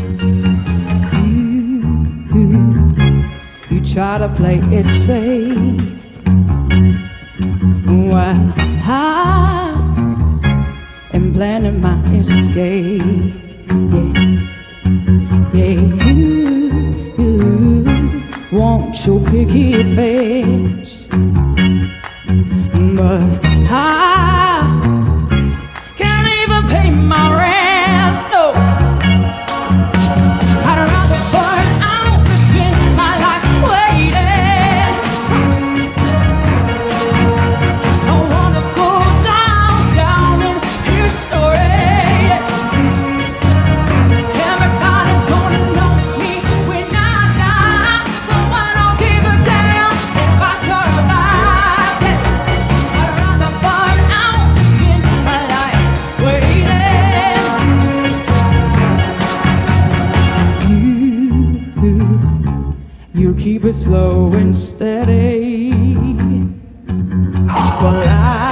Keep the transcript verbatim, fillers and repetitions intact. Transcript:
You try to play it safe while I am planning my escape. Yeah, yeah, you, you want your picket face, but I can't even pay my rent. No, I'd rather burn out than spend my life waiting. I wanna go down, down in history. Everybody's gonna know me when I die, so I don't give a damn if I survive. I'd rather burn out than spend my life waiting. You, you keep it slow and steady, while I